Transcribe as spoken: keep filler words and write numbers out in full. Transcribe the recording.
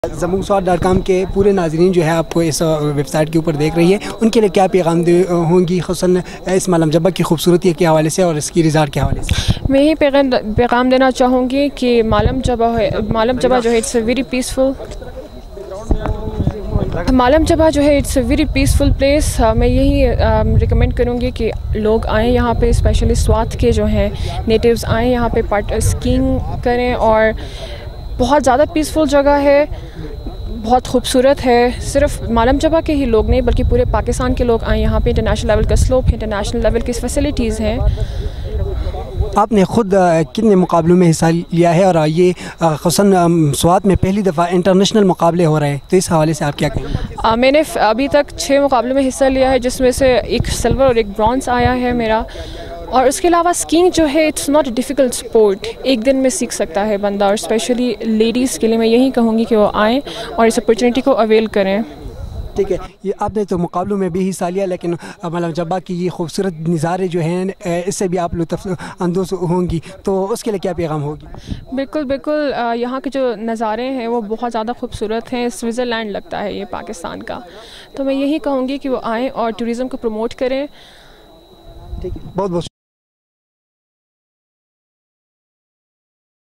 ज़मूम स्वाद dot com के पूरे नाजरीन जो है आपको इस वेबसाइट के ऊपर देख रही है, उनके लिए क्या पैगाम दे होंगी खुसूसन इस मालम जब्बा की खूबसूरती के हवाले से और इसकी रिज़ाल्ट के हवाले से? मैं यही पैगाम देना चाहूँगी कि मालम जब्बा है मालम जब्बा जो है it's a very peaceful Malam Jabba जो है it's a very peaceful place. मैं यही रिकमेंड करूँगी कि लोग आएँ यहाँ पे, स्पेशली स्वात के जो हैं नेटिव्स आएँ यहाँ पे, पार्ट स्कीइंग करें और बहुत ज़्यादा पीसफुल जगह है, बहुत खूबसूरत है। सिर्फ मालम जब्बा के ही लोग नहीं बल्कि पूरे पाकिस्तान के लोग आए यहाँ पे। इंटरनेशनल लेवल का स्लोप है, इंटरनेशनल लेवल की फैसिलिटीज़ हैं। आपने ख़ुद कितने मुकाबलों में हिस्सा लिया है और ये खुसूसन स्वात में पहली दफ़ा इंटरनेशनल मुकाबले हो रहे हैं, तो इस हवाले से आप क्या कहेंगे? मैंने अभी तक छः मुकाबलों में हिस्सा लिया है, जिसमें से एक सिल्वर और एक ब्रॉन्ज़ आया है मेरा। और उसके अलावा स्कीइंग जो है it's not a difficult sport, एक दिन में सीख सकता है बंदा। और स्पेशली लेडीज़ के लिए मैं यही कहूँगी कि वो आएँ और इस अपॉर्चुनिटी को अवेल करें। ठीक है, ये आपने तो मुकाबलों में भी हिस्सा लिया, लेकिन मालम जब्बा की ये खूबसूरत नज़ारे जो हैं इससे भी आप लुत्फ़ अंदोज़ होंगी, तो उसके लिए क्या पैगाम होगी? बिल्कुल बिल्कुल, यहाँ के जो नज़ारे हैं वो बहुत ज़्यादा खूबसूरत हैं। स्विट्ज़रलैंड लगता है ये पाकिस्तान का। तो मैं यही कहूँगी कि वो आएँ और टूरिज़म को प्रमोट करें। ठीक है, बहुत बहुत